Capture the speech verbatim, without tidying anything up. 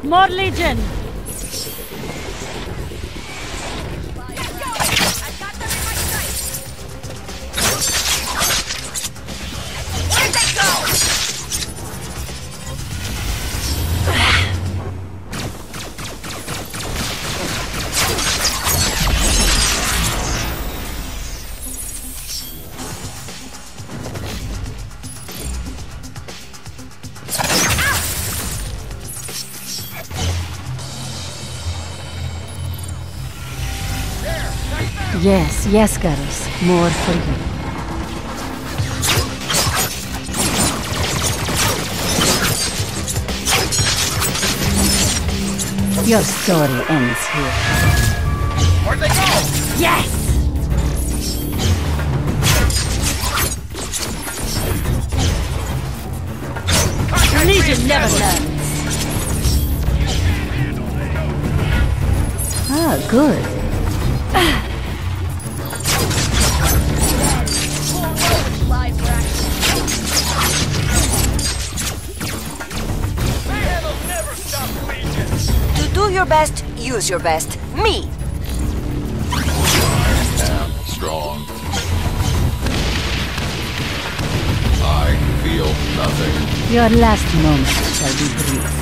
More Legion! Yes, yes, girls. More for you. Your story ends here. Where'd they go? Yes! Legion never learns. Ah, good. Do your best, use your best. Me! I am strong. I feel nothing. Your last moment shall be brief.